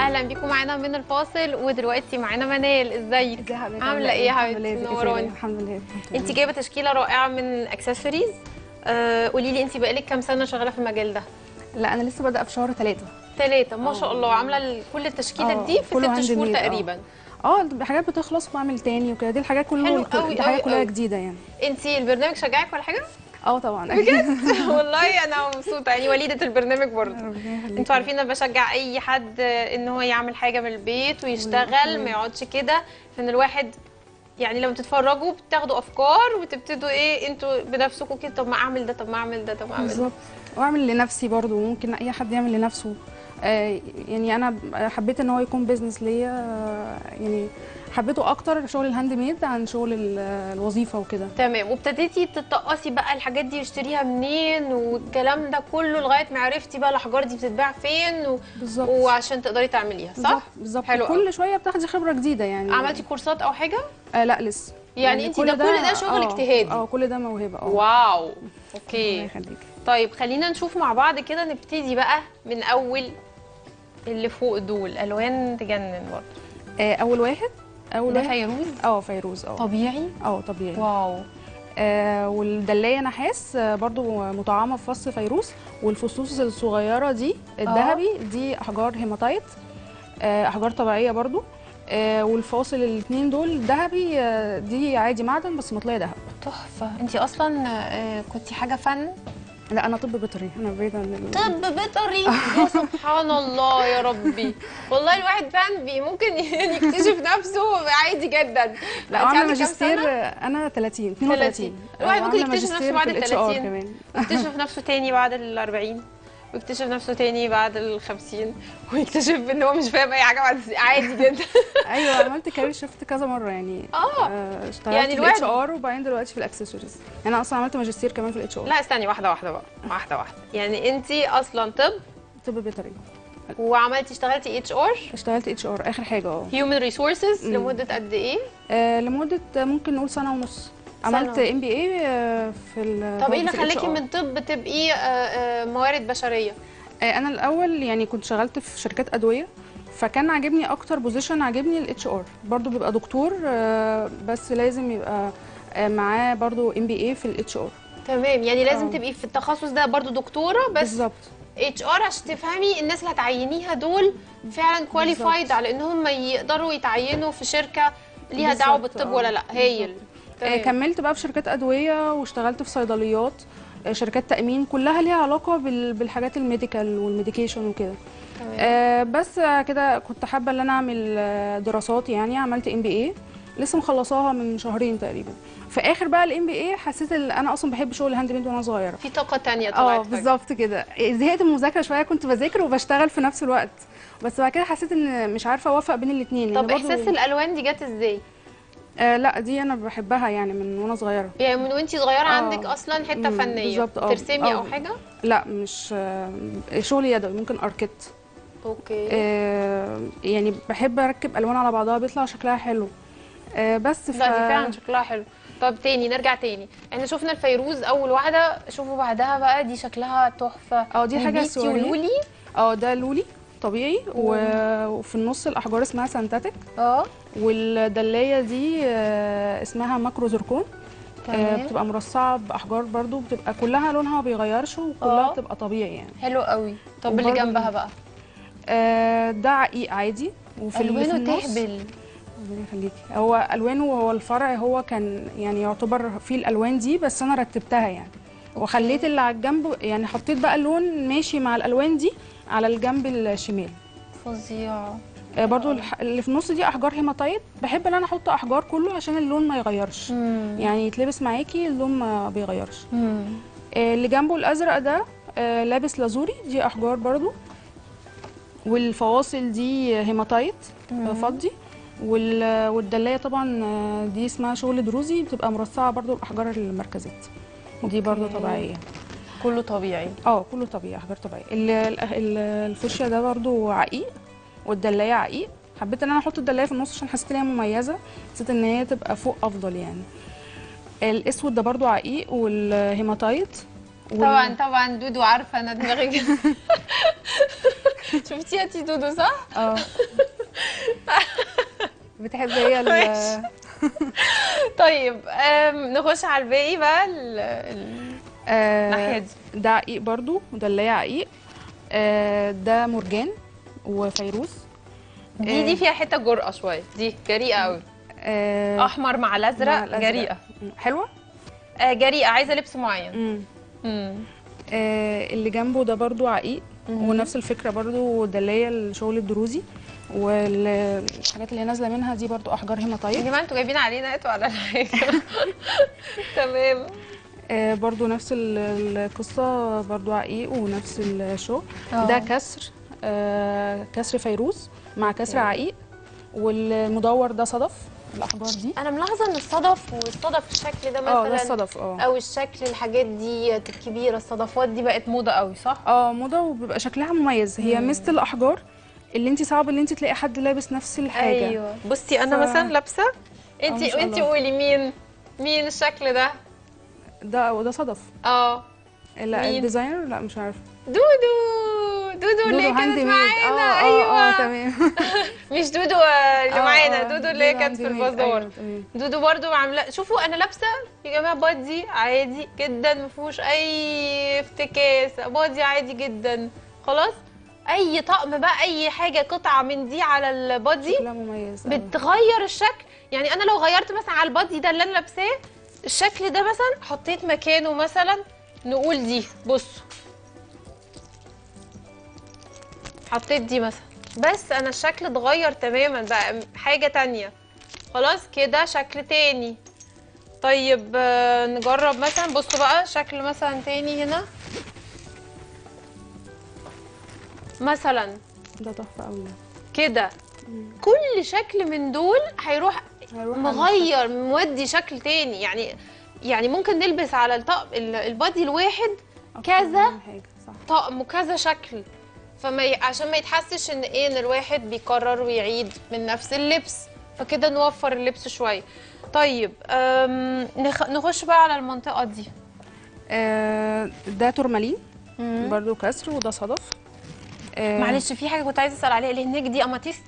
اهلا بيكم معانا من الفاصل، ودلوقتي معانا منال. ازيك؟ ازي حضرتك؟ عامله ايه يا حبيبتي؟ منوراني. الحمد لله. انت جايبه تشكيله رائعه من اكسسوارز. قولي لي، انت بقالك كام سنه شغاله في المجال ده؟ لا انا لسه بادئه في شهر 3. ما شاء الله. عامله كل التشكيله دي في 6 شهور تقريبا. حاجات بتخلص وبعمل تاني وكده، دي الحاجات حلو قوي دي حاجات كلها جديده يعني. انت البرنامج شجعك ولا حاجه؟ طبعا بجد والله انا مبسوطه، يعني وليده البرنامج برضه. انتوا عارفين انا بشجع اي حد ان هو يعمل حاجه من البيت ويشتغل، ما يقعدش كده. فان الواحد يعني لما تتفرجوا بتاخدوا افكار وتبتدوا انتوا بنفسكم كده، طب ما اعمل ده، طب ما اعمل ده، طب ما اعمل ده. بالظبط. واعمل لنفسي برضو، ممكن اي حد يعمل لنفسه. يعني انا حبيت ان هو يكون بيزنس ليا. يعني حبيته اكتر شغل الهاند ميد عن شغل الوظيفه وكده. تمام. وابتديتي تتقصي بقى الحاجات دي واشتريها منين والكلام ده كله لغايه ما عرفتي بقى الاحجار دي بتتباع فين بالظبط. وعشان تقدري تعمليها صح؟ بالظبط. حلو. كل شويه بتاخدي خبره جديده يعني. عملتي كورسات او حاجه؟ لا لسه. يعني انت كل ده شغل اجتهادي؟ كل ده موهبه. واو. اوكي. الله يخليكي. طيب خلينا نشوف مع بعض كده، نبتدي بقى من اول اللي فوق دول. الوان تجنن برضه. اول واحد ده فيروز؟ فيروز. طبيعي؟ طبيعي. واو. والدلايه نحاس برضو مطعمه في فص فيروز. والفصوص الصغيره دي الذهبي دي احجار هيماتايت، احجار طبيعيه برضو. والفاصل الاثنين دول ذهبي، دي عادي معدن بس مطليه ذهب. تحفه. انت اصلا كنتي حاجه فن؟ لا انا طب بيطري، انا بعيد عن طب بيطري. يا سبحان الله يا ربي. والله الواحد فن ممكن يكتشف نفسه عادي جدا. لا انا ماجستير، انا 32. الواحد ممكن يكتشف نفسه بعد ال 30 كمان، ويكتشف نفسه تاني بعد ال 40، ويكتشف نفسه تاني بعد ال 50، ويكتشف ان هو مش فاهم اي حاجه بعد عادي جدا. ايوه عملت كارير شيفت كذا مره يعني. اشتغلت يعني في الاتش ار وبعدين دلوقتي في الاكسسوارز. انا اصلا عملت ماجستير كمان في الاتش ار. لا استني، واحده بقى، واحده. يعني انت اصلا طب بيطري، اشتغلتي اتش ار؟ اشتغلت اتش ار اخر حاجه. هيومن ريسورسز لمده قد ايه؟ لمده ممكن نقول سنه ونص. عملت MBA في طب ايه اللي خلاكي من طب تبقي موارد بشريه؟ انا الاول يعني كنت شغلت في شركات ادويه، فكان عاجبني اكتر بوزيشن، عاجبني الاتش ار. برضو بيبقى دكتور بس لازم يبقى معاه برضو MBA في الاتش ار. تمام. يعني لازم تبقي في التخصص ده برضو دكتوره، بس بالظبط اتش ار عشان تفهمي الناس اللي هتعينيها دول فعلا كواليفايد على انهم يقدروا يتعينوا في شركه ليها دعوه بالطب ولا لا. هي كملت بقى في شركات ادويه واشتغلت في صيدليات، شركات تامين، كلها ليها علاقه بالحاجات الميديكال والميديكيشن وكده. بس كده كنت حابه ان انا اعمل دراسات، يعني عملت MBA لسه مخلصاها من شهرين تقريبا. في اخر بقى الMBA حسيت ان انا اصلا بحب شغل الهاند ميد وانا صغيره، في طاقه ثانيه طلعت. بالظبط كده. زهقت من المذاكره شويه، كنت بذاكر وبشتغل في نفس الوقت، بس بعد كده حسيت ان مش عارفه اوفق بين الاثنين. طب احساس الالوان دي جت ازاي؟ لا دي انا بحبها يعني من وانا صغيره. يعني من وانتي صغيره عندك اصلا حته فنيه؟ بالظبط. ترسمي او حاجه؟ لا مش شغل يدوي، ممكن اركيت. اوكي. يعني بحب اركب الوان على بعضها بيطلع شكلها حلو. بس لا دي فعلا شكلها حلو. طب نرجع تاني، احنا شفنا الفيروز اول واحده، شوفوا بعدها بقى دي شكلها تحفه. دي حاجه سوري. ولولي. ده لولي طبيعي. وفي النص الاحجار اسمها سانتاتيك. والدلايه دي اسمها ماكرو زركون. بتبقى مرصعه باحجار برضو، بتبقى كلها لونها ما بيغيرش وكلها بتبقى طبيعي يعني. حلو قوي. طب اللي جنبها بقى؟ ده عقيق عادي، وفي الوانه تهبل. ربنا يخليكي. هو الوانه، هو الفرع هو كان يعني يعتبر فيه الالوان دي، بس انا رتبتها يعني وخليت اللي على الجنب، يعني حطيت بقى اللون ماشي مع الالوان دي على الجنب الشمال. فظيع. برضو اللي في النص دي احجار هيماتايت. بحب ان انا احط احجار كله عشان اللون ما يغيرش. يعني يتلبس معاكي اللون ما بيغيرش. اللي جنبه الازرق ده لابس لازوري، دي احجار برضو. والفواصل دي هيماتايت فضي. والدلايه طبعا دي اسمها شغل دروزي، بتبقى مرصعه برضو الاحجار المركزات. دي برضو طبيعيه. كله طبيعي؟ كله طبيعي، احجار طبيعيه. الفوشيا ده برضو عقيق، والدلايه عقيق. حبيت ان انا احط الدلايه في النص عشان حسيت ان هي مميزه، حسيت ان هي تبقى فوق افضل يعني. الاسود ده برضو عقيق والهيماتايت. طبعا دودو عارفه انا دماغي شفتيها تي دودو صح؟ اه بتحب هي ماشي. طيب نخش على الباقي بقى الناحيه دي. ده عقيق برضو، ده اللي هي عقيق. ده مرجان وفيروز. دي فيها حته جرأه شويه، دي جريئه قوي. احمر مع مع الازرق، الأزرق. جريئه. حلوه. جريئه، عايزه لبس معين. اللي جنبه ده برضو عقيق، ونفس الفكره برضو، ده اللي هي الشغل الدروزي، والحاجات اللي هي نازله منها دي برضو احجار يا هيماتايت. جماعه انتوا جايبين علينا انتوا على حاجه. تمام. برضو نفس القصه، برضو عقيق ونفس الشغل. ده كسر، كسر فيروز مع كسر عقيق، والمدور ده صدف. الاحجار دي انا ملاحظه ان الصدف والصدف الشكل ده مثلا، ده الصدف. او الشكل الحاجات دي الكبيره، الصدفات دي بقت موضه قوي صح؟ موضه، وبيبقى شكلها مميز. هي مثل الاحجار اللي انت صعب ان انت تلاقي حد لابس نفس الحاجه. ايوه. بصي انا مثلا لابسه، انت قولي مين الشكل ده؟ وده صدف. لا الديزاينر، لا مش عارفه. دودو اللي هي كانت معانا. ايوه تمام. مش دودو اللي معانا، دودو اللي هي كانت في البازار. دودو برضو عامله. شوفوا انا لابسه يا جماعه بادي عادي جدا، ما فيهوش اي افتكاس، بادي عادي جدا خلاص. اي طقم بقى، اي حاجه قطعه من دي على البادي شكلها مميز بتغير الشكل. يعني انا لو غيرت مثلا على البادي ده اللي انا لابساه الشكل ده، مثلا حطيت مكانه مثلا نقول دي، بصوا حطيت دي مثلا، بس انا الشكل اتغير تماما بقى حاجه تانية خلاص كده، شكل تاني. طيب نجرب مثلا، بصوا بقى شكل مثلا تاني هنا مثلا. ده تحفه قوي كده كل شكل من دول هيروح مغير مودي شكل تاني. يعني ممكن نلبس على الطقم البادي الواحد كذا طقم وكذا شكل، عشان ما يتحسش ان ان الواحد بيكرر ويعيد من نفس اللبس، فكده نوفر اللبس شويه. طيب نخش بقى على المنطقه دي. ده تورمالين برضو كسر، وده صدف. معلش في حاجه كنت عايزه اسال عليها، اللي هناك دي اماتيست؟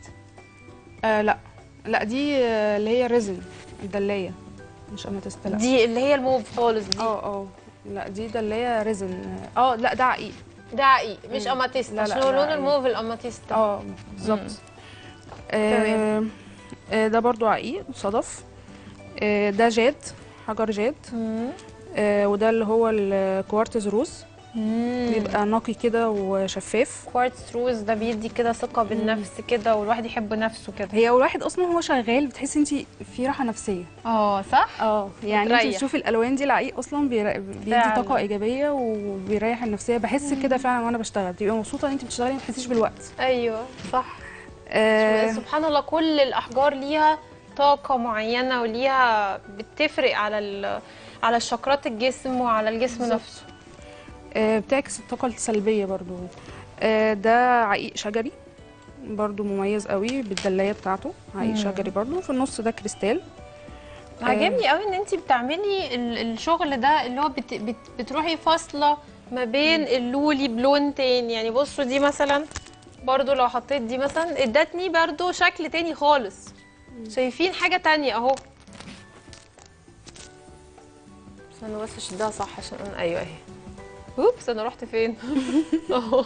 لا دي اللي هي ريزن، الدلايه، مش اماتيست. لا دي اللي هي الموف خالص دي. لا دي دلايه ريزن. لا ده عقيق. ده عقيق مش اماتيست، عشان هو لون الموف الاماتيست. بالظبط. ده برضو عقيق صدف. ده جاد، حجر جاد. وده اللي هو الكوارتز روز، بيبقى نقي كده وشفاف. كوارتز روز ده بيدي كده ثقه بالنفس كده، والواحد يحب نفسه كده. هي والواحد اصلا هو شغال بتحسي انت في راحه نفسيه. صح. يعني انت تشوفي الالوان دي، العقيق اصلا بيدي طاقه ايجابيه وبيريح النفسيه. بحس كده فعلا وانا بشتغل، بتبقي مبسوطه ان انت بتشتغلي ما تحسيش بالوقت. ايوه صح. سبحان الله، كل الاحجار ليها طاقه معينه وليها بتفرق على الشكرات الجسم وعلى الجسم نفسه. بتعكس الطاقه السلبيه برضو. ده عقيق شجري برضو مميز قوي بالدلايه بتاعته، عقيق شجري برضو. في النص ده كريستال. عجبني قوي ان انت بتعملي الشغل ده، اللي هو بتروحي فاصله ما بين اللولي بلون تاني. يعني بصوا دي مثلا برضو، لو حطيت دي مثلا ادتني برضو شكل تاني خالص. شايفين حاجه تانية اهو. انا بس اشدها صح عشان ايوه اهي. اوبس انا رحت فين؟ اهو.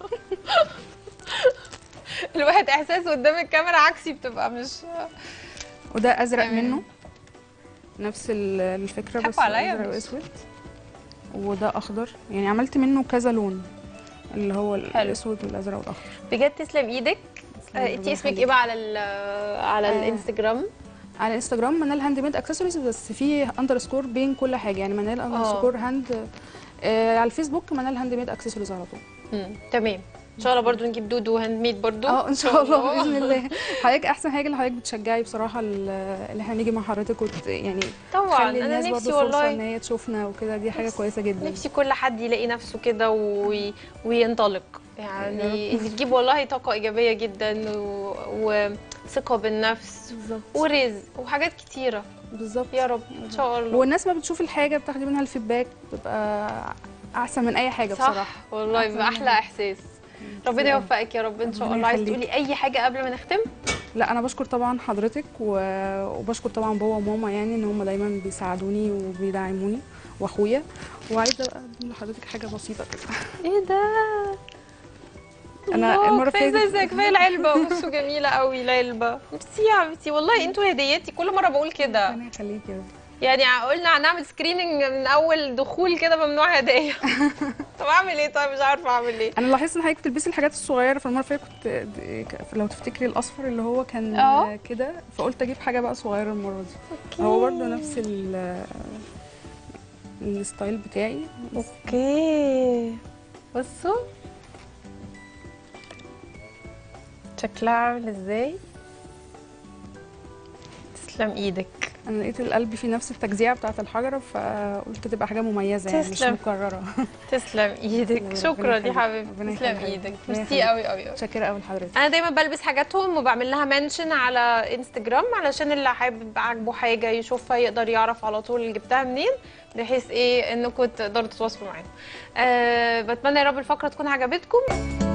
الواحد احساس قدام الكاميرا عكسي بتبقى مش. وده ازرق منه نفس الفكره، بس ازرق واسود. وده اخضر، يعني عملت منه كذا لون، اللي هو الاسود والازرق والاخضر. بجد تسلم ايدك. انتي اسمك ايه بقى على الانستجرام؟ على الانستجرام منال هاند ميد اكسسوارز، بس في اندرسكور بين كل حاجه، يعني منال اندرسكور هاند. على الفيسبوك منال هاند ميد اكسسوارز على طول. تمام. ان شاء الله برضو نجيب دودو هاند ميد برضو. ان شاء الله باذن الله. حضرتك احسن حاجه اللي حضرتك بتشجعي بصراحه، اللي احنا نيجي مع حضرتك يعني طبعا انا نفسي والله ان هي تشوفنا وكده، دي حاجه كويسه جدا. نفسي كل حد يلاقي نفسه كده وينطلق، يعني بتجيب والله طاقه ايجابيه جدا وثقه بالنفس ورزق وحاجات كتيره. بالظبط يا رب ان شاء الله. والناس ما بتشوف الحاجه بتاخدي منها الفيدباك، بتبقى احسن من اي حاجه بصراحه. صح والله، بيبقى احلى احساس. ربنا يوفقك يا رب ان شاء ربنا الله. عايز يخليك. تقولي اي حاجه قبل ما نختم؟ لا انا بشكر طبعا حضرتك وبشكر طبعا بابا وماما، يعني ان هم دايما بيساعدوني وبيدعموني، واخويا. وعايزه بقى اقدم لحضرتك حاجه بسيطه كده. ايه ده؟ انا المره كفايه اللي زي كفايه العلبه، بصوا جميله قوي العلبه. ميرسي يا حبيبتي والله، انتوا هديتي كل مره بقول كده. ربنا يخليك يا رب. يعني قلنا هنعمل سكريننج من اول دخول كده، ممنوع هدايا. طب اعمل ايه؟ طيب مش عارفه اعمل ايه. انا لاحظت ان حضرتك بتلبسي الحاجات الصغيره، في المره اللي فاتت كنت لو تفتكري الاصفر اللي هو كان كده، فقلت اجيب حاجه بقى صغيره المره دي. اوكي. هو برضه نفس الستايل بتاعي. اوكي بصوا شكلها عامل ازاي. تسلم ايدك. انا لقيت القلب في نفس التجزيعه بتاعه الحجره، فقلت تبقى حاجه مميزه يعني مش تسلم. مكرره. تسلم ايدك. ربنا شكرا يا يخليك. حبيبتي. ربنا تسلم يخليك. ايدك. ربنا ميرسي يخليك. قوي قوي قوي. متشكره قوي لحضرتك. انا دايما بلبس حاجاتهم وبعمل لها منشن على انستجرام، علشان اللي حابب عاجبه حاجه يشوفها يقدر يعرف على طول جبتها منين، بحيث ايه انكم تقدروا تتواصلوا معاهم. بتمنى يا رب الفقره تكون عجبتكم.